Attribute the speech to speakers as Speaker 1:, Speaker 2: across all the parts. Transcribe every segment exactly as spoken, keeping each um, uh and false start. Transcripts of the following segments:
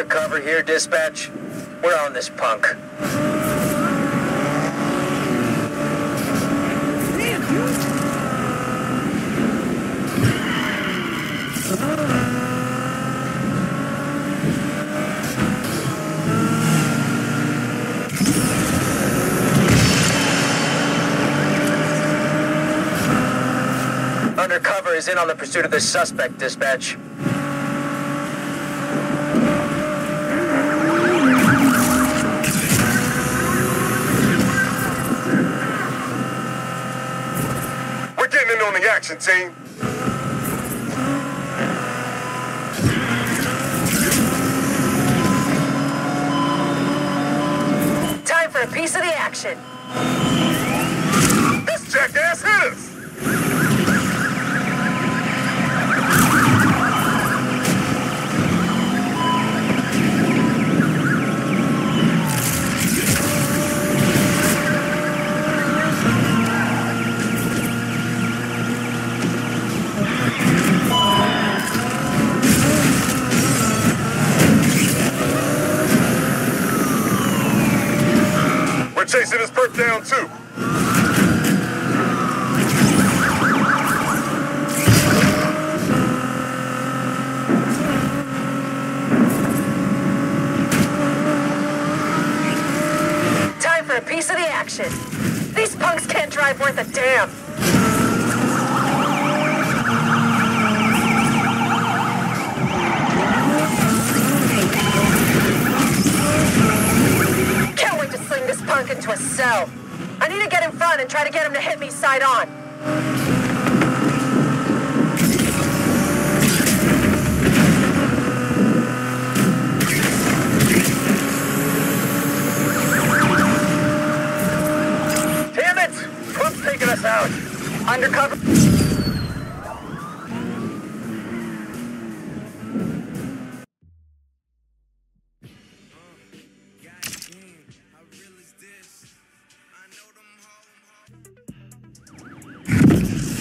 Speaker 1: Undercover here, dispatch. We're on this punk. Undercover is in on the pursuit of this suspect, dispatch.
Speaker 2: We're getting in on the action, team.
Speaker 3: Time for a piece of the action.
Speaker 2: This jackass hit us! We're chasing this perp down, too.
Speaker 3: Time for a piece of the action. These punks can't drive worth a damn. Can't wait to sling this punk into a cell. I need to get in front and try to get him to hit me side on.
Speaker 1: Damn it! Punk's taking us out. Undercover.
Speaker 2: How real is this? I know them home.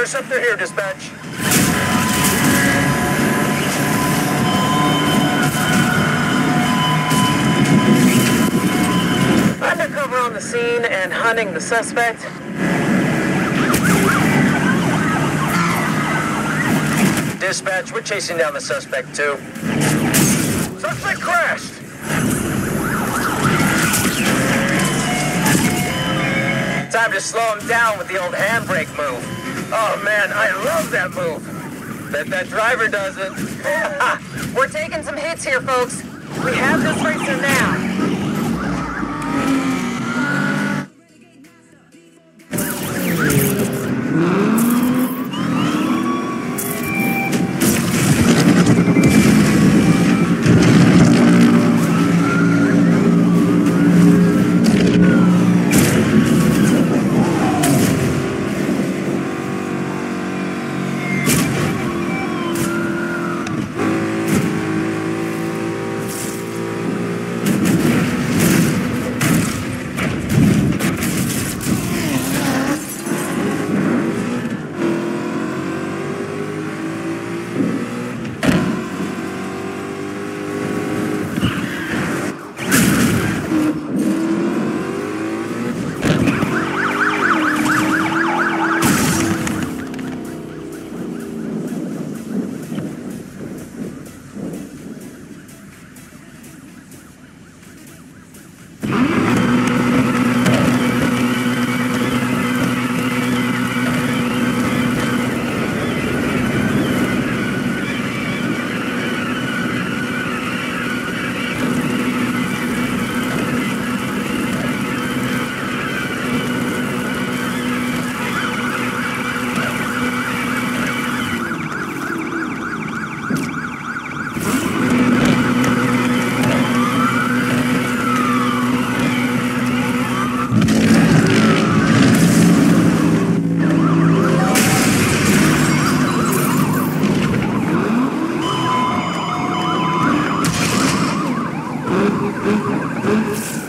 Speaker 1: Interceptor here, dispatch.
Speaker 3: Undercover on the scene and hunting the suspect.
Speaker 1: Dispatch, we're chasing down the suspect, too. Suspect crashed! Time to slow him down with the old handbrake move. Oh, man, I love that move. Bet that driver doesn't.
Speaker 3: We're taking some hits here, folks. We have this racer now.
Speaker 4: Thank you.